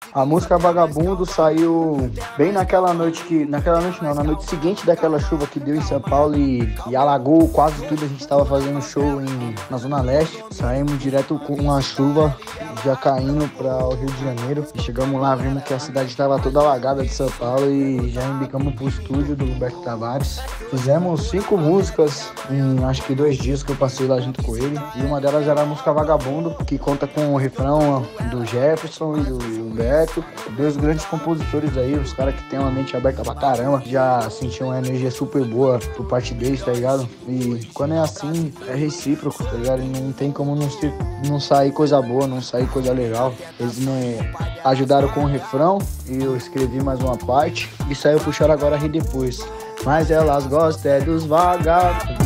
A música Vagabundo saiu bem naquela noite que. Naquela noite não, na noite seguinte daquela chuva que deu em São Paulo e alagou quase tudo. A gente estava fazendo show na Zona Leste. Saímos direto com uma chuva já caindo para o Rio de Janeiro. E chegamos lá, vimos que a cidade estava toda alagada de São Paulo e já embicamos pro estúdio do Roberto Tavares. Fizemos 5 músicas em acho que 2 dias que eu passei lá junto com ele. E uma delas era a música Vagabundo, que conta com o refrão do Jefferson e do Humberto, 2 grandes compositores aí, os caras que tem uma mente aberta pra caramba, já sentiam uma energia super boa por parte deles, tá ligado? E quando é assim, é recíproco, tá ligado? E não tem como não sair coisa boa, não sair coisa legal. Eles me ajudaram com o refrão e eu escrevi mais uma parte e saiu pro Chora Agora Ri Depois. Mas elas gostam é dos vagabundos.